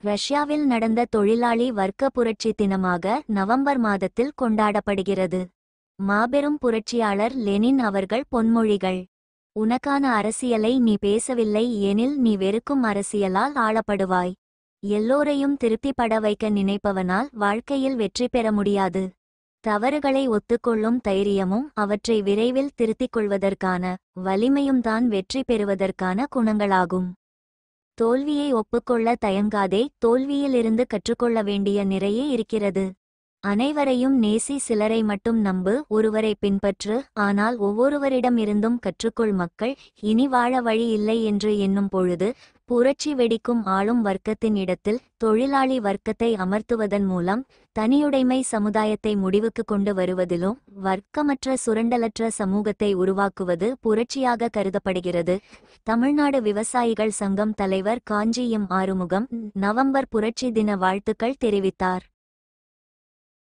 ரஷ்யாவில் நடந்த தொழிலாளி வர்க்க புரட்சி தினமாக நவம்பர் மாதத்தில் கொண்டாடப்படுகிறது. மாபெரும் புரட்சியாளர் லெனின் அவர்கள் பொன்மொழிகள்: உனக்கான அரசியலை நீ பேசவில்லை எனில் நீ வெறுக்கும் அரசியலால் ஆளப்படுவாய். எல்லோரையும் திருப்திப்பட வைக்க நினைப்பவனால் வாழ்க்கையில் வெற்றி பெற முடியாது. தவறுகளை ஒத்துக்கொள்ளும் தைரியமும் அவற்றை விரைவில் திருத்திக் கொள்வதற்கான வலிமையும் தான் வெற்றி பெறுவதற்கான குணங்களாகும். தோல்வியை ஒப்புக்கொள்ள தயங்காதே. தோல்வியிலிருந்து கற்றுக்கொள்ள வேண்டிய நிறைய இருக்கிறது. அனைவரையும் நேசி, சிலரை மட்டும் நம்பு, ஒருவரை பின்பற்று, ஆனால் ஒவ்வொருவரிடம் இருந்தும் கற்றுக்கொள். மக்கள் இனி வாழ வழி இல்லை என்று எண்ணும் பொழுது புரட்சி வெடிக்கும். ஆளும் வர்க்கத்தின் இடத்தில் தொழிலாளி வர்க்கத்தை அமர்த்துவதன் மூலம் தனியுடைமை சமுதாயத்தை முடிவுக்கு கொண்டு வருவதிலும் வர்க்கமற்ற சுரண்டலற்ற சமூகத்தை உருவாக்குவது புரட்சியாக கருதப்படுகிறது. தமிழ்நாடு விவசாயிகள் சங்கம் தலைவர் காஞ்சி எம். ஆறுமுகம் நவம்பர் புரட்சி தின வாழ்த்துக்கள் தெரிவித்தார்.